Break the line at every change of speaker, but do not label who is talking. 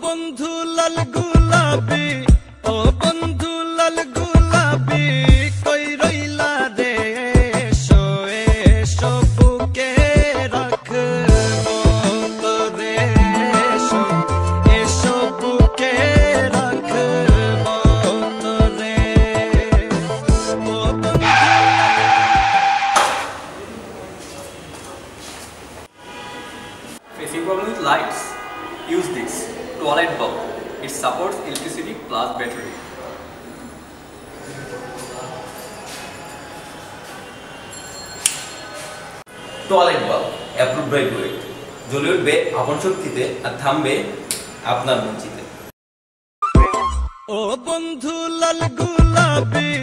বন্ধু লাল গুলাবি, ও বন্ধু লাল গুলাবি, কই রইলা রে? এসো এসো বুকে রাখবো তোরে, এসো এসো বুকে রাখবো তোরে, ও বন্ধু।
Facing problem with lights? Use this toilet bulb. It supports electricity plus battery.
Toilet bulb approved by DUET, জ্বলে উঠবে আপন শক্তিতে আর থামবে আপনার মঞ্চিতে।
ও বন্ধু লাল গুলাবি,